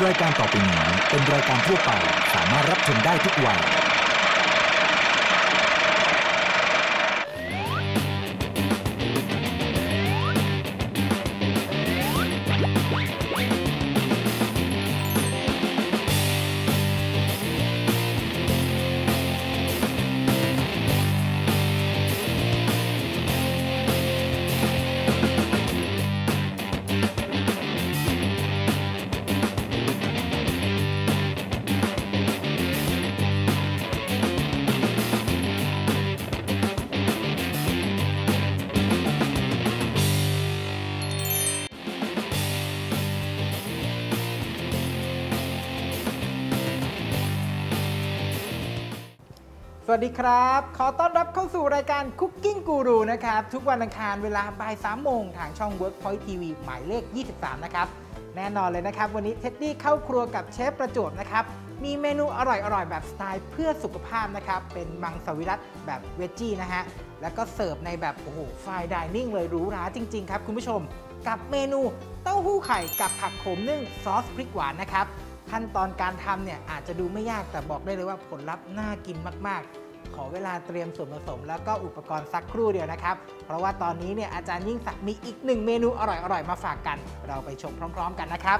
รายการต่อไปนี้เป็นรายการทั่วไปสามารถรับชมได้ทุกวัยสวัสดีครับขอต้อนรับเข้าสู่รายการ Cooking Guru นะครับทุกวันอังคารเวลาบ่าย3 โมงทางช่อง Workpoint TV หมายเลข 23 นะครับแน่นอนเลยนะครับวันนี้เท็ดดี้เข้าครัวกับเชฟประจวบนะครับมีเมนูอร่อยๆแบบสไตล์เพื่อสุขภาพนะครับเป็นมังสวิรัติแบบเวจจี้นะฮะแล้วก็เสิร์ฟในแบบโอ้โหไฟน์ไดนิ่งเลยหรูหราจริงๆครับคุณผู้ชมกับเมนูเต้าหู้ไข่กับผักโขมนึ่งซอสพริกหวานนะครับขั้นตอนการทำเนี่ยอาจจะดูไม่ยากแต่บอกได้เลยว่าผลลัพธ์น่ากินมากๆขอเวลาเตรียมส่วนผสมแล้วก็อุปกรณ์สักครู่เดียวนะครับเพราะว่าตอนนี้เนี่ยอาจารย์ยิ่งศักดิ์มีอีก1 เมนูอร่อยๆมาฝากกันเราไปชมพร้อมๆกันนะครับ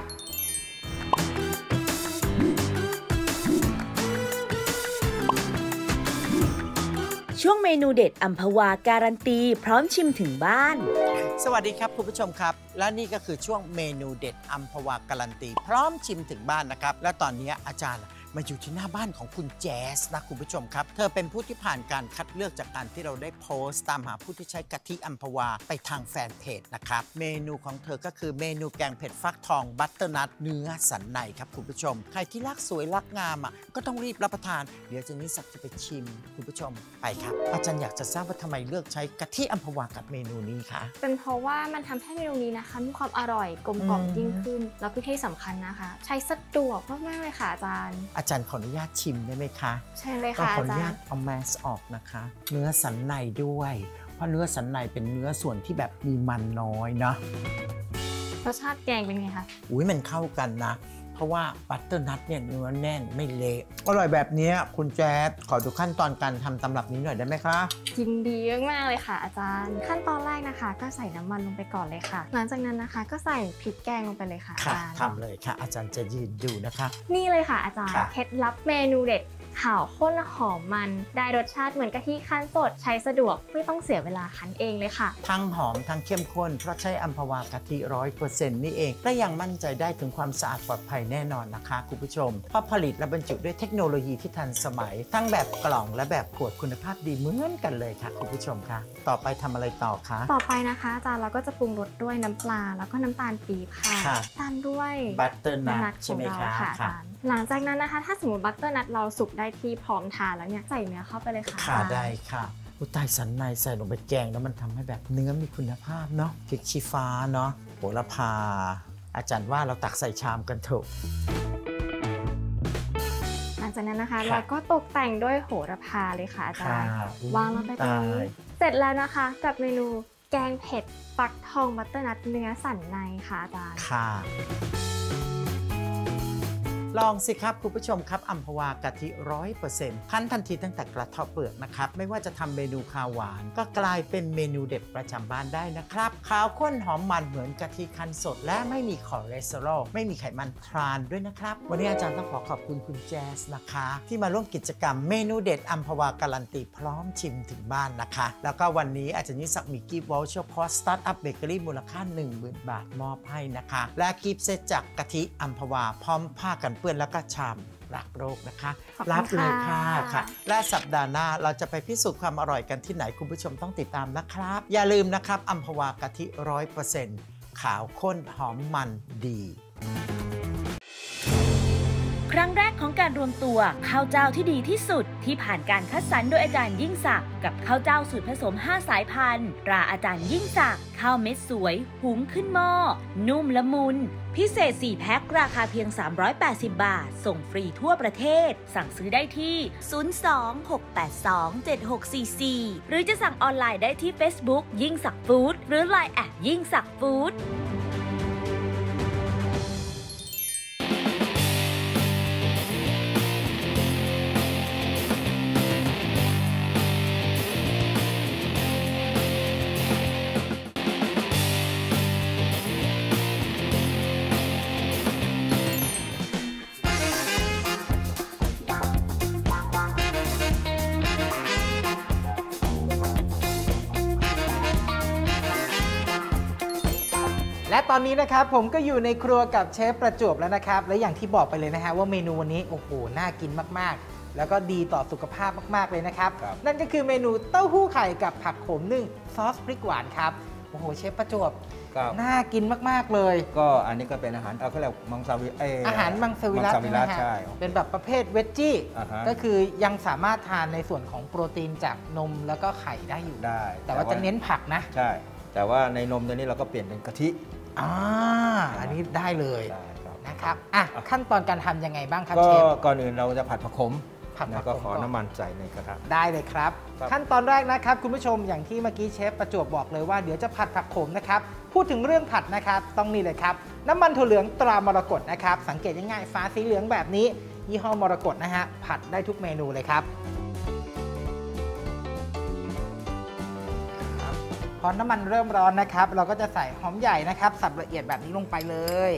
ช่วงเมนูเด็ดอัมพวาการันตีพร้อมชิมถึงบ้านสวัสดีครับคุณผู้ชมครับและนี่ก็คือช่วงเมนูเด็ดอัมพวาการันตีพร้อมชิมถึงบ้านนะครับและตอนนี้อาจารย์มาอยู่ที่หน้าบ้านของคุณแจ๊สนะคุณผู้ชมครับเธอเป็นผู้ที่ผ่านการคัดเลือกจากการที่เราได้โพสต์ตามหาผู้ที่ใช้กะทิอัมพวาไปทางแฟนเพจนะครับเมนูของเธอก็คือเมนูแกงเผ็ดฟักทองบัตเตอร์นัทเนื้อสันในครับคุณผู้ชมใครที่รักสวยรักงามก็ต้องรีบรับประทานเดี๋ยวเจนนี่ศักดิ์จะไปชิมคุณผู้ชมไปครับอาจารย์อยากจะทราบว่าทำไมเลือกใช้กะทิอัมพวากับเมนูนี้คะเป็นเพราะว่ามันทำให้เมนูนี้นะคะมีความอร่อยกลมกล่อมยิ่งขึ้นแล้วก็ที่สำคัญนะคะใช้สะดวกมากๆเลยค่ะอาจารย์ขออนุญาตชิมได้ไหมคะใช่เลยค่ะขออนุญาตเอาแมสออกนะคะเนื้อสันในด้วยเพราะเนื้อสันในเป็นเนื้อส่วนที่แบบมีมันน้อยเนาะรสชาติแกงเป็นไงคะมันเข้ากันนะเพราะว่าบัตเตอร์นัทเนี่ยเนื้อแน่นไม่เละอร่อยแบบนี้คุณแจ๊ดขอดูขั้นตอนการทำตำรับนี้หน่อยได้ไหมคะยินดีมากเลยค่ะอาจารย์ขั้นตอนแรกนะคะก็ใส่น้ำมันลงไปก่อนเลยค่ะหลังจากนั้นนะคะก็ใส่พริกแกงลงไปเลยค่ะอาจารย์ทำเลยค่ะอาจารย์จะยืนดูนะคะนี่เลยค่ะอาจารย์เคล็ดลับเมนูเด็ดข่าวข้นหอมมันได้รสชาติเหมือนกะทิคั้นสดใช้สะดวกไม่ต้องเสียเวลาคั้นเองเลยค่ะทั้งหอมทั้งเข้มข้นเพราะใช้อัมพวากะทิ 100% นี่เองและยังมั่นใจได้ถึงความสะอาดปลอดภัยแน่นอนนะคะคุณผู้ชมเพราะผลิตและบรรจุด้วยเทคโนโลยีที่ทันสมัยทั้งแบบกล่องและแบบขวดคุณภาพดีเหมือนกันเลยค่ะคุณผู้ชมค่ะต่อไปทำอะไรต่อคะต่อไปนะคะอาจารย์เราก็จะปรุงรสด้วยน้ำปลาแล้วก็น้ำตาลปี๊บค่ะตามด้วยบัตเตอร์นัทใช่ไหมคะหลังจากนั้นนะคะถ้าสมมติบัตเตอร์นัทเราสุกได้ที่พร้อมทานแล้วเนี่ยใส่เนื้อเข้าไปเลยค่ะได้ค่ะอุตายสันในใส่ลงไปแกงแล้วมันทำให้แบบเนื้อมีคุณภาพเนาะพริกชี้ฟ้าเนาะโหระพาอาจารย์ว่าเราตักใส่ชามกันเถอะหลังจากนั้นนะคะเราก็ตกแต่งด้วยโหระพาเลยค่ะอาจารย์วางลงไปตรงนี้เสร็จแล้วนะคะกับเมนูแกงเผ็ดฟักทองบัตเตอร์นัทเนื้อสันในค่ะอาจารย์ค่ะลองสิครับคุณผู้ชมครับอัมพวากะทิ 100% คั้นทันทีตั้งแต่กระเทาะเปลือกนะครับไม่ว่าจะทำเมนูข้าวหวานก็กลายเป็นเมนูเด็ดประจำบ้านได้นะครับขาวข้นหอมมันเหมือนกะทิคั้นสดและไม่มีคอเลสเตอรอลไม่มีไขมันทรานด้วยนะครับวันนี้อาจารย์ต้องขอบคุณคุณแจ๊สนะคะที่มาร่วมกิจกรรมเมนูเด็ดอัมพวาการันตีพร้อมชิมถึงบ้านนะคะแล้วก็วันนี้อาจารย์ยิ่งศักดิ์มีกิฟต์วอลเชอร์คอร์สสตาร์ทอัพเบเกอรี่มูลค่า 10,000 บาทมอบให้นะคะและกิฟต์เซตจากกะทิอัมพวาพร้อมผ้ากันเปื้อนแล้วก็ชามรักโรคนะคะรับเลยค่ะและสัปดาห์หน้าเราจะไปพิสูจน์ความอร่อยกันที่ไหนคุณผู้ชมต้องติดตามนะครับอย่าลืมนะครับอัมพวากะทิ 100% ขาวข้นหอมมันดีครั้งแรกของการรวมตัวข้าวเจ้าที่ดีที่สุดที่ผ่านการคัดสรรโดยอาจารย์ยิ่งศักดิ์กับข้าวเจ้าสูตรผสม5 สายพันธุ์ตราอาจารย์ยิ่งศักดิ์ข้าวเม็ดสวยหุงขึ้นหม้อนุ่มละมุนพิเศษ4 แพ็คราคาเพียง380 บาทส่งฟรีทั่วประเทศสั่งซื้อได้ที่ 02-682-7644 หรือจะสั่งออนไลน์ได้ที่ Facebook ยิ่งศักดิ์ฟู้ดหรือ LINE แอดยิ่งศักดิ์ฟู้ดและตอนนี้นะครับผมก็อยู่ในครัวกับเชฟประจวบแล้วนะครับและอย่างที่บอกไปเลยนะฮะว่าเมนูวันนี้โอ้โหน่ากินมากๆแล้วก็ดีต่อสุขภาพมากๆเลยนะครับนั่นก็คือเมนูเต้าหู้ไข่กับผักโขมนึ่งซอสพริกหวานครับโอ้โหเชฟประจวบน่ากินมากๆเลยก็อันนี้ก็เป็นอาหารเขาเรียกมังสวิรัติอาหารมังสวิรัตินะฮะเป็นแบบประเภทเวจจี้ก็คือยังสามารถทานในส่วนของโปรตีนจากนมแล้วก็ไข่ได้อยู่ได้แต่ว่าจะเน้นผักนะใช่แต่ว่าในนมตัวนี้เราก็เปลี่ยนเป็นกะทิอันนี้ได้เลยนะครับขั้นตอนการทำยังไงบ้างครับเชฟก่อนอื่นเราจะผัดผักขมแล้วก็ขอน้ำมันใส่ในกระทะได้เลยครับขั้นตอนแรกนะครับคุณผู้ชมอย่างที่เมื่อกี้เชฟประจวบบอกเลยว่าเดี๋ยวจะผัดผักขมนะครับพูดถึงเรื่องผัดนะครับต้องนี่เลยครับน้ำมันถั่วเหลืองตรามรกตนะครับสังเกตง่ายๆฟ้าสีเหลืองแบบนี้ยี่ห้อมรกตนะฮะผัดได้ทุกเมนูเลยครับพอน้ำมันเริ่มร้อนนะครับเราก็จะใส่หอมใหญ่นะครับสับละเอียดแบบนี้ลงไปเลย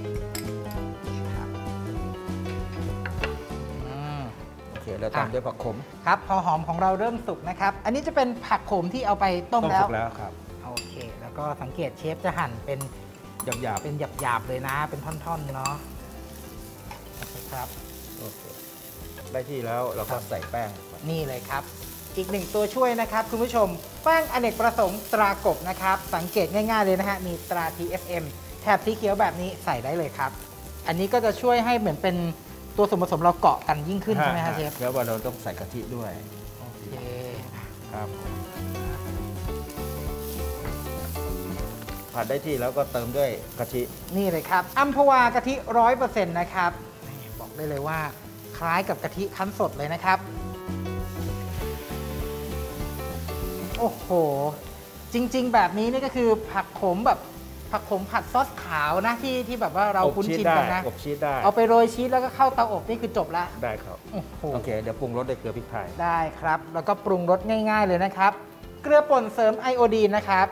เราตามด้วยผักขมครับพอหอมของเราเริ่มสุกนะครับอันนี้จะเป็นผักขมที่เอาไปต้มแล้วครับโอเคแล้วก็สังเกตเชฟจะหั่นเป็นหยาบเป็นหยาบเลยนะเป็นท่อนๆเนาะครับโอเคได้ที่แล้วเราก็ใส่แป้งนี่เลยครับอีกหนึ่งตัวช่วยนะครับคุณผู้ชมแป้งอเนกประสงค์ตรากบนะครับสังเกตง่ายๆเลยนะฮะมีตรา TFM แถบสีเขียวแบบนี้ใส่ได้เลยครับอันนี้ก็จะช่วยให้เหมือนเป็นตัวส่วนผสมเราเกาะกันยิ่งขึ้นใช่ไหมครับเชฟแล้วว่าเราต้องใส่กะทิด้วยโอเคครับผัดได้ที่แล้วก็เติมด้วยกะทินี่เลยครับอัมพวากะทิ 100% นะครับบอกได้เลยว่าคล้ายกับกะทิคั้นสดเลยนะครับโอ้โหจริงๆแบบนี้นี่ก็คือผักขมแบบผักขมผัดซอสขาวนะที่แบบว่าเราคุ้นชินกันนะอบชีสได้เอาไปโรยชีสแล้วก็เข้าเตาอบนี่คือจบแล้วได้ครับโอเคเดี๋ยวปรุงรสด้วยเกลือพริกไทยได้ครับแล้วก็ปรุงรสง่ายๆเลยนะครับเกลือป่นเสริมไอโอดีนนะครับ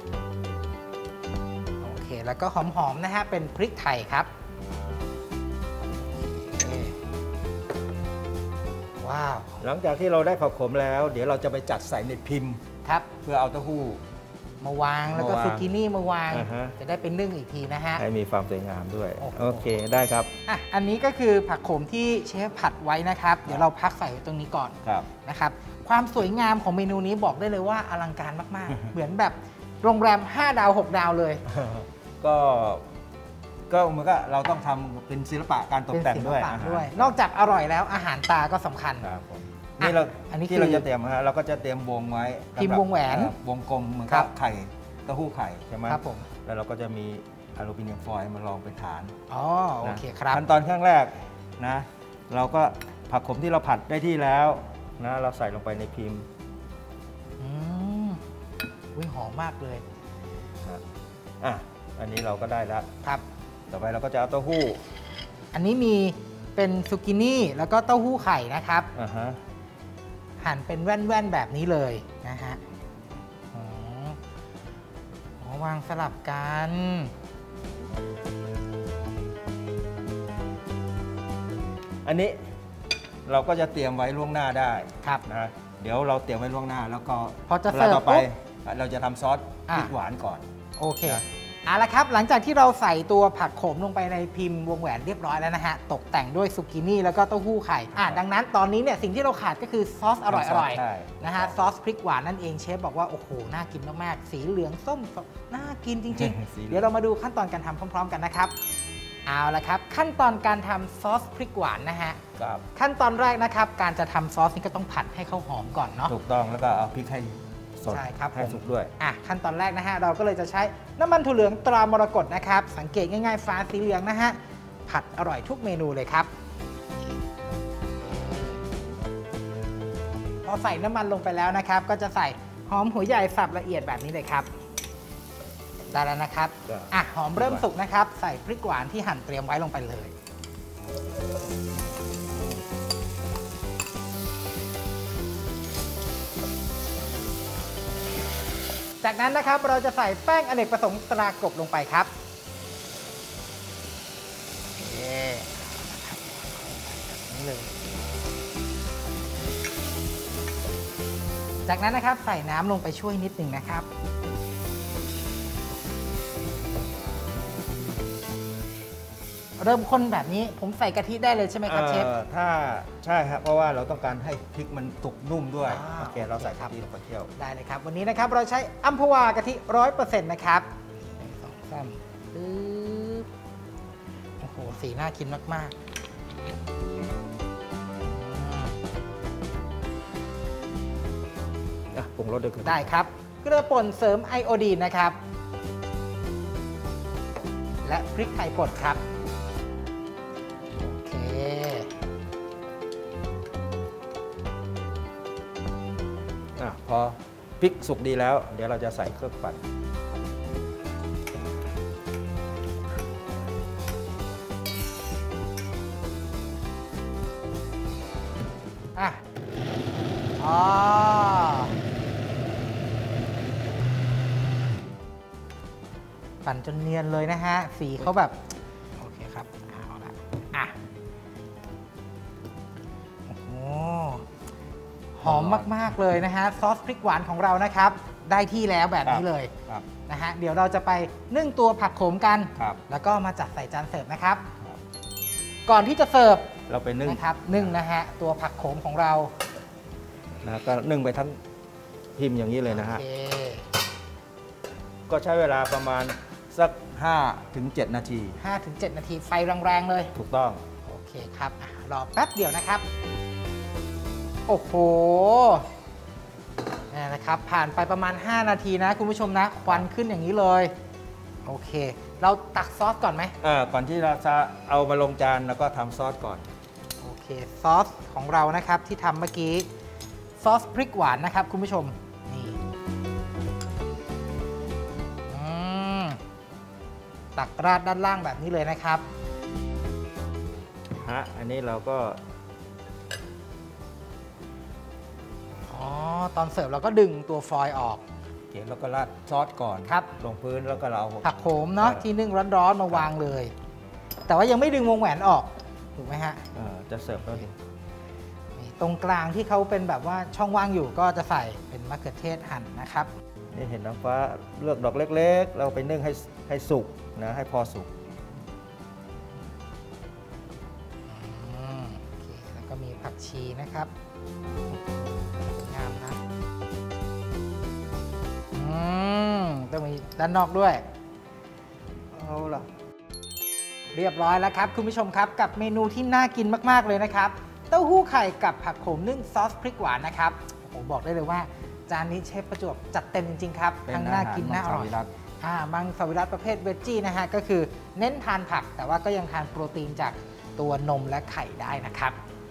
โอเคแล้วก็หอมๆนะฮะเป็นพริกไทยครับว้าวหลังจากที่เราได้ผักขมแล้วเดี๋ยวเราจะไปจัดใส่ในพิมพ์ครับเพื่อเอาเต้าหู้มาวางแล้วก็ซูกินี่มาวางจะได้เป็นนึ่งอีกทีนะฮะให้มีความสวยงามด้วยโอเคได้ครับอันนี้ก็คือผักโขมที่เชฟผัดไว้นะครับเดี๋ยวเราพักใส่ตรงนี้ก่อนนะครับความสวยงามของเมนูนี้บอกได้เลยว่าอลังการมากๆเหมือนแบบโรงแรม5 ดาว 6 ดาวเลยก็เหมือนกับเราต้องทำเป็นศิลปะการตกแต่งด้วยนอกจากอร่อยแล้วอาหารตาก็สำคัญนี่อันนี้ที่เราจะเตรียมฮะเราก็จะเตรียมวงไว้พิมพ์วงแหวนวงกลมเหมือนกับไข่เต้าหู้ไข่ใช่ไหมครับผมแล้วเราก็จะมีอลูมิเนียมฟอยล์มาลองเป็นฐานโอเคครับขั้นตอนขั้นแรกนะเราก็ผักขมที่เราผัดได้ที่แล้วนะเราใส่ลงไปในพิมพ์หอมมากเลยอันนี้เราก็ได้แล้วครับต่อไปเราก็จะเอาเต้าหู้อันนี้มีเป็นซูกินี่แล้วก็เต้าหู้ไข่นะครับหั่นเป็นแว่นๆแบบนี้เลยนะฮะวางสลับกันอันนี้เราก็จะเตรียมไว้ล่วงหน้าได้ครับนะเดี๋ยวเราเตรียมไว้ล่วงหน้าแล้วก็พอจะเสิร์ฟต่อไปเราจะทำซอสพริกหวานก่อนโอเคเอาละครับหลังจากที่เราใส่ตัวผักโขมลงไปในพิมพ์วงแหวนเรียบร้อยแล้วนะฮะตกแต่งด้วยซุกินี่แล้วก็เต้าหู้ไข่ดังนั้นตอนนี้เนี่ยสิ่งที่เราขาดก็คือซอสอร่อยๆนะฮะซอสพริกหวานนั่นเองเชฟบอกว่าโอ้โหน่ากินมากๆสีเหลืองส้มน่ากินจริงๆเดี๋ยวเรามาดูขั้นตอนการทำพร้อมๆกันนะครับเอาละครับขั้นตอนการทำซอสพริกหวานนะฮะขั้นตอนแรกนะครับการจะทำซอสนี่ก็ต้องผัดให้เขาหอมก่อนเนาะถูกต้องแล้วก็เอาพริกให้ใช่ครับให้สุกด้วยขั้นตอนแรกนะฮะเราก็เลยจะใช้น้ำมันถั่วเหลืองตรามรกตนะครับสังเกตง่ายๆฟ้าสีเหลืองนะฮะผัดอร่อยทุกเมนูเลยครับพอใส่น้ำมันลงไปแล้วนะครับก็จะใส่หอมหัวใหญ่สับละเอียดแบบนี้เลยครับได้แล้วนะครับหอมเริ่มสุกนะครับใส่พริกหวานที่หั่นเตรียมไว้ลงไปเลยจากนั้นนะครับเราจะใส่แป้งอเนกประสงค์ตรากบลงไปครับนี่เลยจากนั้นนะครับใส่น้ำลงไปช่วยนิดหนึ่งนะครับเริ่มข้นแบบนี้ผมใส่กะทิได้เลยใช่ไหมครับเชฟถ้าใช่ครับเพราะว่าเราต้องการให้พริกมันสุกนุ่มด้วยโอเคเราใส่ครักะทิลงไปเที่ยวได้เลยครับวันนี้นะครับเราใช้อัมพวากะทิ 100% นะครับ1 2 3ปึ๊บโอ้โหสีน่ากินมากปรุงรสด้วยได้ครับเกลือป่นเสริมไอโอดีนนะครับและพริกไทยป่นครับโอเคพอพริกสุกดีแล้วเดี๋ยวเราจะใส่เครื่องปั่นปั่นจนเนียนเลยนะฮะสีเขาแบบโอเคครับเอาละโอ้โหหอมมากๆเลยนะฮะซอสพริกหวานของเรานะครับได้ที่แล้วแบบนี้เลยนะฮะเดี๋ยวเราจะไปนึ่งตัวผักโขมกันแล้วก็มาจัดใส่จานเสิร์ฟนะครับก่อนที่จะเสิร์ฟเราไปนึ่งนะครับนึ่งนะฮะตัวผักโขมของเรานะก็นึ่งไปทั้งพิมพ์อย่างนี้เลยนะฮะก็ใช้เวลาประมาณสัก 5-7 นาที 5-7 นาทีไฟแรงๆเลยถูกต้องโอเคครับรอแป๊บเดียวนะครับโอ้โหนี่นะครับผ่านไปประมาณ5 นาทีนะคุณผู้ชมนะควันขึ้นอย่างนี้เลยโอเคเราตักซอสก่อนไหมก่อนที่เราจะเอามาลงจานแล้วก็ทำซอสก่อนโอเคซอสของเรานะครับที่ทำเมื่อกี้ซอสพริกหวานนะครับคุณผู้ชมนี่ตักราดด้านล่างแบบนี้เลยนะครับอันนี้เราก็ตอนเสิร์ฟเราก็ดึงตัวฟอยล์ออกแล้วก็ราดซอสก่อนครับลงพื้นแล้วก็เราผักโขมเนาะที่นึ่งร้อนๆมาวางเลยแต่ว่ายังไม่ดึงวงแหวนออกถูกไหมฮะจะเสิร์ฟแล้วดิตรงกลางที่เขาเป็นแบบว่าช่องว่างอยู่ก็จะใส่เป็นมะเขือเทศหั่นนะครับนี่เห็นน้ำฟ้าเลือกดอกเล็กๆเราไปนึ่งให้สุกนะให้พอสุกโอเคแล้วก็มีผักชีนะครับงามนะต้องมีด้านนอกด้วยเอาล่ะเรียบร้อยแล้วครับคุณผู้ชมครับกับเมนูที่น่ากินมากๆเลยนะครับเต้าหู้ไข่กับผักโขมนึ่งซอสพริกหวานนะครับผมบอกได้เลยว่าจานนี้เชฟประจวบจัดเต็มจริงๆครับทั้งน่ากินน่าอร่อยมังสวิรัติประเภทเวจจี้นะฮะก็คือเน้นทานผักแต่ว่าก็ยังทานโปรตีนจากตัวนมและไข่ได้นะครับ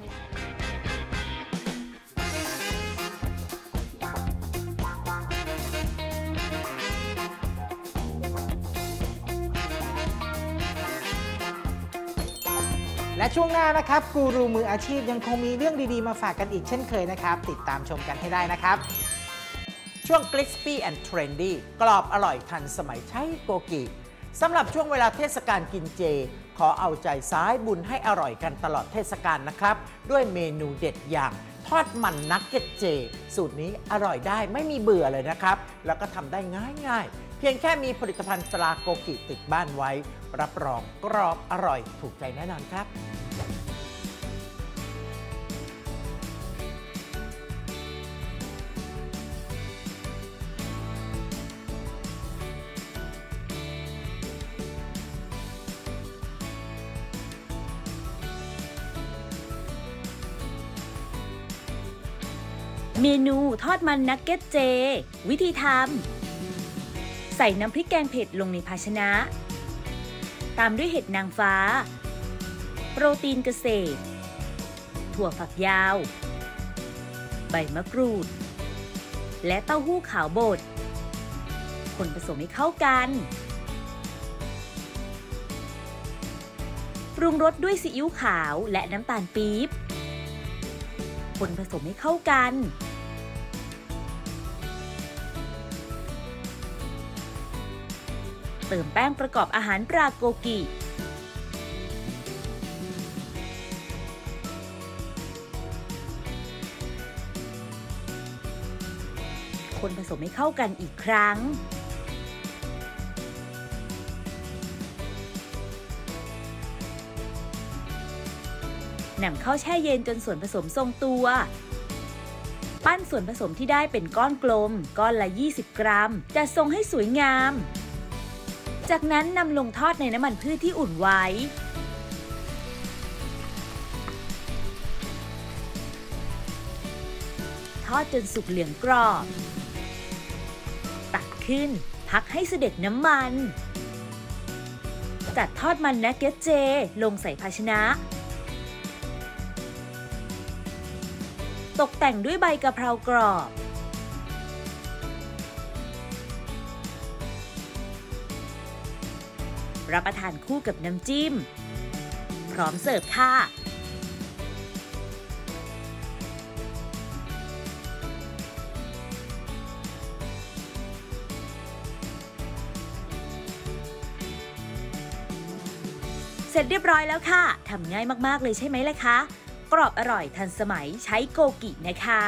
และช่วงหน้านะครับกูรูมืออาชีพยังคงมีเรื่องดีๆมาฝากกันอีกเช่นเคยนะครับติดตามชมกันให้ได้นะครับช่วง Crispy and Trendy กรอบอร่อยทันสมัยใช้โกกิสำหรับช่วงเวลาเทศกาลกินเจขอเอาใจซ้ายบุญให้อร่อยกันตลอดเทศกาลนะครับด้วยเมนูเด็ดอย่างทอดมันนักเก็ตเจสูตรนี้อร่อยได้ไม่มีเบื่อเลยนะครับแล้วก็ทำได้ง่ายๆเพียงแค่มีผลิตภัณฑ์ตราโกกิติดบ้านไว้รับรองกรอบอร่อยถูกใจแน่นอนครับเมนูทอดมันนักเก็ตเจวิธีทำใส่น้ำพริกแกงเผ็ดลงในภาชนะตามด้วยเห็ดนางฟ้าโปรตีนเกษตรถั่วฝักยาวใบมะกรูดและเต้าหู้ขาวบดคนผสมให้เข้ากันปรุงรสด้วยซีอิ๊วขาวและน้ำตาลปี๊บคนผสมให้เข้ากันเติมแป้งประกอบอาหารปลาโกกิคนผสมให้เข้ากันอีกครั้งนำเข้าแช่เย็นจนส่วนผสมทรงตัว ปั้นส่วนผสมที่ได้เป็นก้อนกลมก้อนละ20 กรัมจัดทรงให้สวยงาม จากนั้นนำลงทอดในน้ำมันพืชที่อุ่นไว้ทอดจนสุกเหลืองกรอบตักขึ้นพักให้เสด็จน้ำมันจัดทอดมันนักเก็ตเจลงใส่ภาชนะตกแต่งด้วยใบกะเพรากรอบรับประทานคู่กับน้ำจิ้มพร้อมเสิร์ฟค่ะเสร็จเรียบร้อยแล้วค่ะทำง่ายมากๆเลยใช่ไหมล่ะคะกรอบอร่อยทันสมัยใช้โกกินะคะ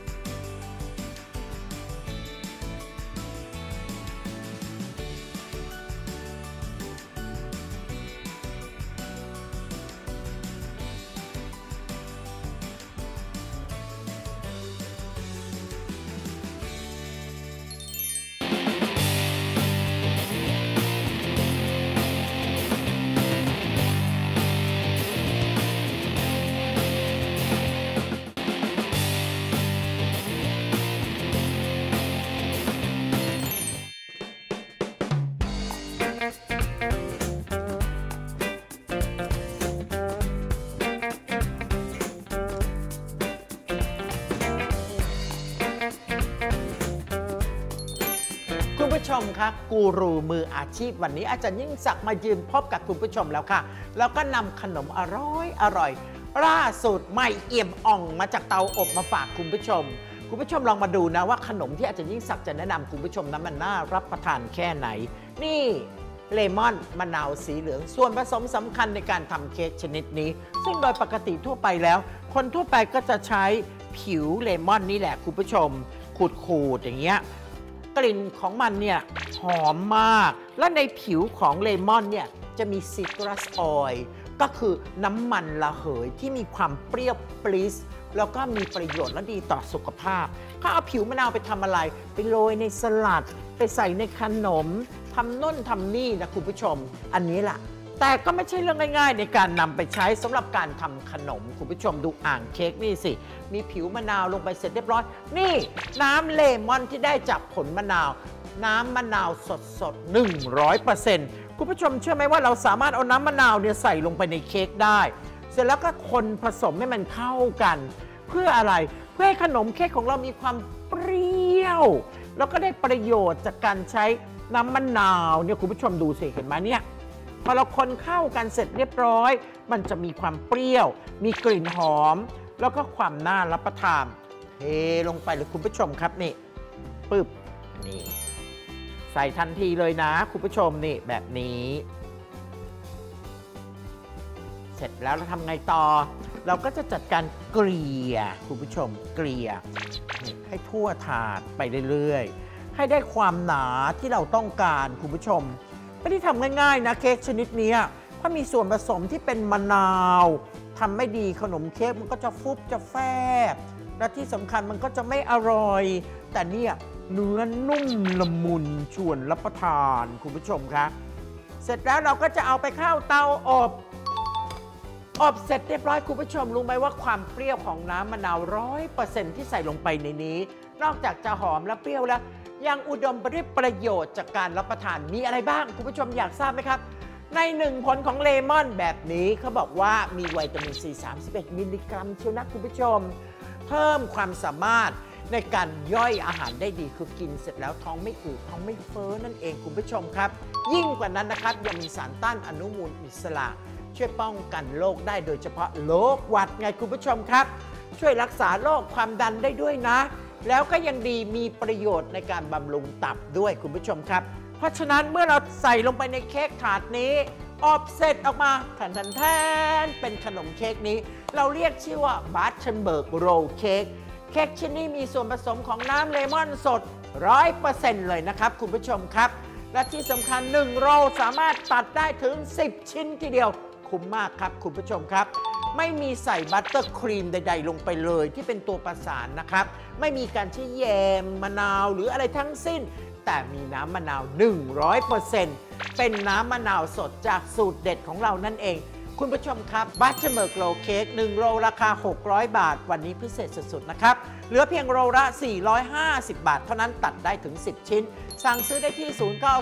คุณผู้ชมคะกูรูมืออาชีพวันนี้อาจารย์ยิ่งศักดิ์มายืนพบกับคุณผู้ชมแล้วค่ะแล้วก็นำขนมอร่อยล่าสุดใหม่เอี่ยมอ่องมาจากเตาอบมาฝากคุณผู้ชมลองมาดูนะว่าขนมที่อาจารย์ยิ่งศักดิ์จะแนะนำคุณผู้ชมนั้นมันน่ารับประทานแค่ไหนนี่เลมอนมะนาวสีเหลืองส่วนผสมสำคัญในการทำเค้กชนิดนี้ซึ่งโดยปกติทั่วไปแล้วคนทั่วไปก็จะใช้ผิวเลมอนนี่แหละคุณผู้ชมขูดอย่างเงี้ยกลิ่นของมันเนี่ยหอมมากและในผิวของเลมอนเนี่ยจะมีซิตรัสออยล์ก็คือน้ำมันระเหยที่มีความเปรี้ยวปรี๊ดแล้วก็มีประโยชน์และดีต่อสุขภาพเขาเอาผิวมะนาวไปทำอะไรไปโรยในสลัดไปใส่ในขนมทำน่นทำนี่นะคุณผู้ชมอันนี้ล่ะแต่ก็ไม่ใช่เรื่องง่ายๆในการนำไปใช้สำหรับการทำขนมคุณผู้ชมดูอ่างเค้กนี่สิมีผิวมะนาวลงไปเสร็จเรียบร้อยนี่น้ำเลมอนที่ได้จากผลมะนาวน้ำมะนาวสด100%คุณผู้ชมเชื่อไหมว่าเราสามารถเอาน้ำมะนาวเนี่ยใส่ลงไปในเค้กได้เสร็จแล้วก็คนผสมให้มันเข้ากันเพื่ออะไรเพื่อให้ขนมเค้กของเรามีความเปรี้ยวแล้วก็ได้ประโยชน์จากการใช้น้ำมะนาวเนี่ยคุณผู้ชมดูสิเห็นไหมเนี่ยพอเราคนเข้ากันเสร็จเรียบร้อยมันจะมีความเปรี้ยวมีกลิ่นหอมแล้วก็ความน่ารับประทานเทลงไปเลยคุณผู้ชมครับนี่ปึ๊บนี่ใส่ทันทีเลยนะคุณผู้ชมนี่แบบนี้เสร็จแล้วเราทำไงต่อเราก็จะจัดการเกลี่ยคุณผู้ชมเกลี่ยให้ทั่วถาดไปเรื่อยๆให้ได้ความหนาที่เราต้องการคุณผู้ชมไม่ได้ทำง่ายๆนะเค้กชนิดนี้เพราะมีส่วนผสมที่เป็นมะนาวทำไม่ดีขนมเค้กมันก็จะฟุบจะแฟบและที่สำคัญมันก็จะไม่อร่อยแต่เนี่ยเนื้อนุ่มละมุนชวนรับประทานคุณผู้ชมคะเสร็จแล้วเราก็จะเอาไปเข้าเตาอบเสร็จเรียบร้อยคุณผู้ชมรู้ไหมว่าความเปรี้ยวของน้ำมะนาว100%ที่ใส่ลงไปในนี้นอกจากจะหอมและเปรี้ยวแล้วยังอุดมไปด้วยประโยชน์จากการรับประทานมีอะไรบ้างคุณผู้ชมอยากทราบไหมครับใน1ผลของเลมอนแบบนี้เขาบอกว่ามีวิตามินซี31มิลลิกรัมเชียวนะคุณผู้ชมเพิ่มความสามารถในการย่อยอาหารได้ดีคือกินเสร็จแล้วท้องไม่อืดท้องไม่เฟ้อนั่นเองคุณผู้ชมครับยิ่งกว่านั้นนะครับยังมีสารต้านอนุมูลอิสระช่วยป้องกันโรคได้โดยเฉพาะโรคหวัดไงคุณผู้ชมครับช่วยรักษาโรคความดันได้ด้วยนะแล้วก็ยังดีมีประโยชน์ในการบำรุงตับด้วยคุณผู้ชมครับเพราะฉะนั้นเมื่อเราใส่ลงไปในเค้กถาดนี้อบเสร็จออกมาแทนเป็นขนมเค้กนี้เราเรียกชื่อว่าบัตเทนเบิร์กโรลเค้กเค้กชิ้นนี้มีส่วนผสมของน้ำเลมอนสด 100% เลยนะครับคุณผู้ชมครับและที่สำคัญ1โรลสามารถตัดได้ถึง10ชิ้นทีเดียวคุ้มมากครับคุณผู้ชมครับไม่มีใส่บัตเตอร์ครีมใดๆลงไปเลยที่เป็นตัวประสานนะครับไม่มีการใช้แยมมะนาวหรืออะไรทั้งสิ้นแต่มีน้ำมะนาว 100% เป็นน้ำมะนาวสดจากสูตรเด็ดของเรานั่นเองคุณผู้ชมครับบัตเตอร์เมิร์กโรลเค้ก1โลราคา600 บาทวันนี้พิเศษสุดๆนะครับเหลือเพียงโลละ450 บาทเท่านั้นตัดได้ถึง10 ชิ้นสั่งซื้อได้ที่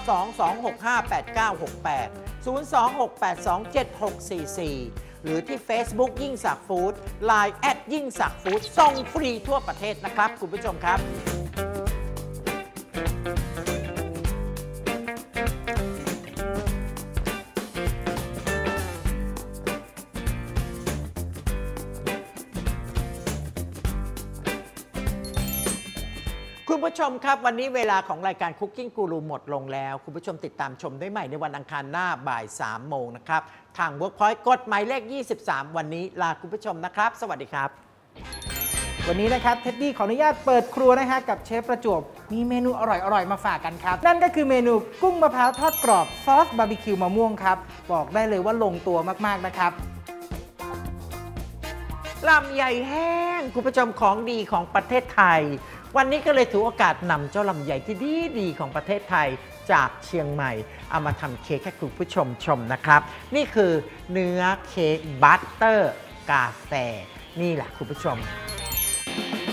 0922658968 026827644 หรือที่ Facebook ยิ่งศักดิ์ฟู้ด Line แอดยิ่งศักดิ์ฟู้ดส่งฟรีทั่วประเทศนะครับคุณผู้ชมครับคุณผู้ชมครับวันนี้เวลาของรายการ Cooking Guru หมดลงแล้วคุณผู้ชมติดตามชมได้ใหม่ในวันอังคารหน้าบ่าย3 โมงนะครับทาง Workpoint กฎหมายเลข23วันนี้ลาคุณผู้ชมนะครับสวัสดีครับวันนี้นะครับเท็ดดี้ขออนุญาตเปิดครัวนะฮะกับเชฟประจวบมีเมนูอร่อยๆมาฝากกันครับนั่นก็คือเมนูกุ้งมะพร้าวทอดกรอบซอสบาร์บีคิวมะม่วงครับบอกได้เลยว่าลงตัวมากๆนะครับลำไยแห้งคุณผู้ชมของดีของประเทศไทยวันนี้ก็เลยถือโอกาสนำเจ้าลำไยที่ดีของประเทศไทยจากเชียงใหม่เอามาทำเค้กให้คุณผู้ชมชมนะครับนี่คือเนื้อเค้กบัตเตอร์กาแฟนี่แหละคุณผู้ชม